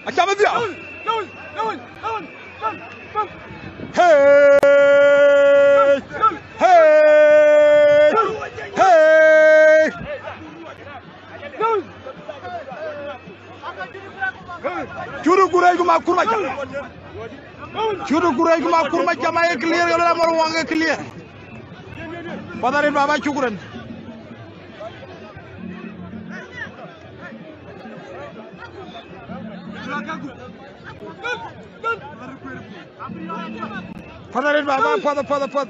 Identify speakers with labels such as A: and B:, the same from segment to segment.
A: Achama dia. Hey! Hey! Hey! Churu kurai kuma kurma jama. Churu kurai kuma kurma jama ye clear yola mor wange clear. Padarin baba chukuran. Padarin baba pada.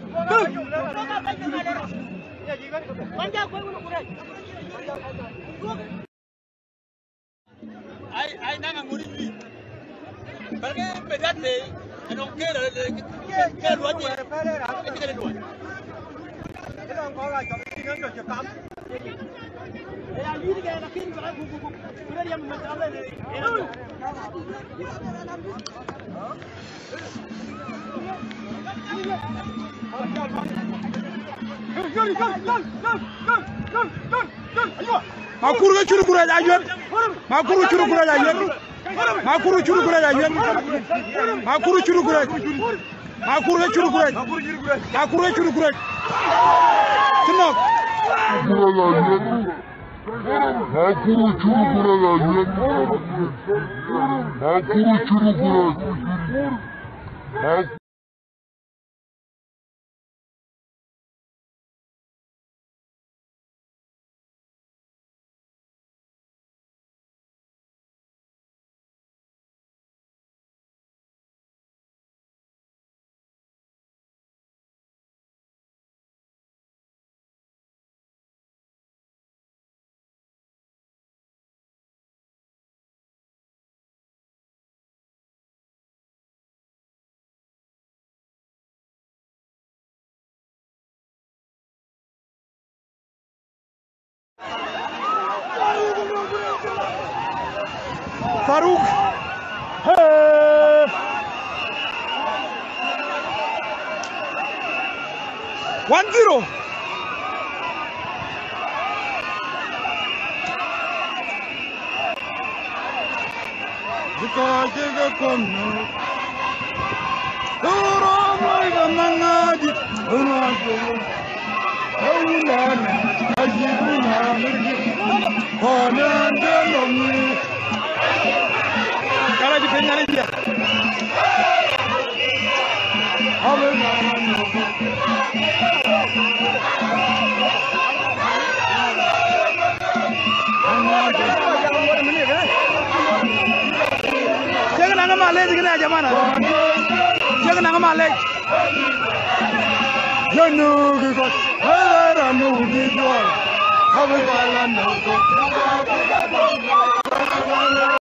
B: Ai nanga nguribi. Perché pedate e non chiede che lo dia. E che lo dia. Cái đó có là chọn đi ngân rồi chụp tắm. Để là lý cái là kinh cái cục. Cái đó mình tắm lên đi.
A: Makuru churu kura ayen. Makuru churu kura ayen. Makuru churu kura ayen. Makuru churu kura. Makuru churu kura. Makuru churu kura. Tinok.
C: Makuru churu kura ayen. Makuru churu kura.
A: Faruk. Hey. One zero. Jika kono. Duro mai gamangadi. Unago. Aulana. Ajibuna mirgi. Honande lomi. Kala di peñale dia. Jangan nanga malay digna jamana. Jangan nanga malay. Janu gigo. Hala nu gigo. Habe bala no.